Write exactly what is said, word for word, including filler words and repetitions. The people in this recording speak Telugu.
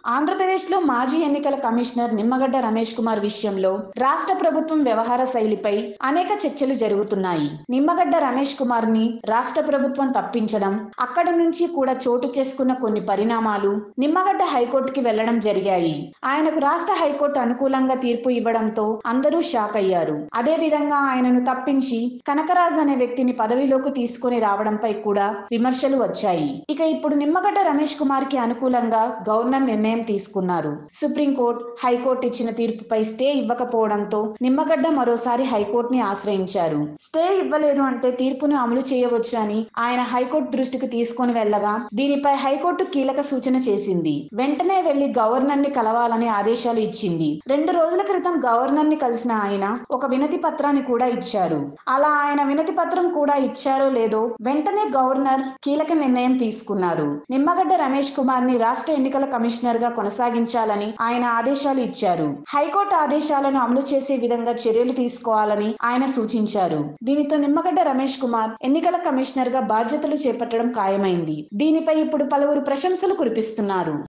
ఆంధ్రప్రదేశ్‌లో మాజీ ఎన్నికల కమిషనర్ నిమ్మగడ్డ రమేష్ కుమార్ విషయంలో రాష్ట్ర ప్రభుత్వం వ్యవహార శైలిపై అనేక చర్చలు జరుగుతున్నాయి. నిమ్మగడ్డ రమేష్ కుమార్‌ని రాష్ట్ర ప్రభుత్వం తప్పించడం, అక్కడి నుంచి కూడా చోటు చేసుకున్న కొన్ని పరిణామాలు నిమ్మగడ్డ హైకోర్టుకి వెళ్లడం జరిగాయి. ఆయనకు రాష్ట్ర హైకోర్టు అనుకూలంగా తీర్పు ఇవ్వడంతో అందరూ షాక్ అయ్యారు. అదే విధంగా ఆయనను తప్పించి కనకరాజ్ అనే వ్యక్తిని పదవిలోకి తీసుకొని రావడంపై కూడా విమర్శలు వచ్చాయి. ఇక ఇప్పుడు నిమ్మగడ్డ రమేష్ కుమార్‌కి అనుకూలంగా గవర్నర్ నిర్ణయం తీసుకున్నారు. సుప్రీంకోర్టు, హైకోర్టు ఇచ్చిన తీర్పుపై స్టే ఇవ్వకపోవడంతో నిమ్మగడ్డ మరోసారి హైకోర్టుని ఆశ్రయించారు. స్టే ఇవ్వలేదు అంటే తీర్పును అమలు చేయవచ్చు అని ఆయన హైకోర్టు దృష్టికి తీసుకొని వెళ్లగా దీనిపై హైకోర్టు కీలక సూచన చేసింది. వెంటనే వెళ్లి గవర్నర్ ని కలవాలని ఆదేశాలు ఇచ్చింది. రెండు రోజుల క్రితం గవర్నర్ ని కలిసిన ఆయన ఒక వినతి పత్రాన్ని కూడా ఇచ్చారు. అలా ఆయన వినతి పత్రం కూడా ఇచ్చారో లేదో వెంటనే గవర్నర్ కీలక నిర్ణయం తీసుకున్నారు. నిమ్మగడ్డ రమేష్ కుమార్ ని రాష్ట్ర ఎన్నికల కమిషనర్ గా కొనసాగించాలని ఆయన ఆదేశాలు ఇచ్చారు. హైకోర్టు ఆదేశాలను అమలు చేసే విధంగా చర్యలు తీసుకోవాలని ఆయన సూచించారు. దీనితో నిమ్మగడ్డ రమేష్ కుమార్ ఎన్నికల కమిషనర్ గా బాధ్యతలు చేపట్టడం ఖాయమైంది. దీనిపై ఇప్పుడు పలువురు ప్రశంసలు కురిపిస్తున్నారు.